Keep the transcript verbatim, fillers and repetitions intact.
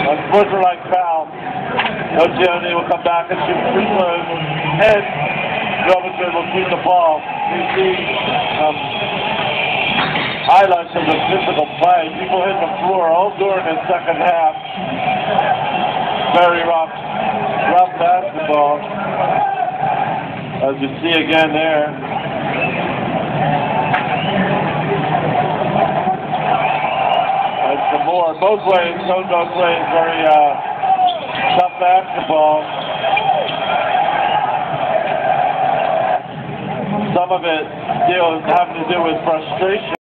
Unsportsmanlike foul. Oceani will come back and shoot free throws. And Robinson will keep the ball. We see um, highlights of the physical play. People hit the floor all during the second half. Very rough, rough basketball. As you see again there. And some more. Both ways, both ways, very uh, tough basketball. Some of it still having to do with frustration.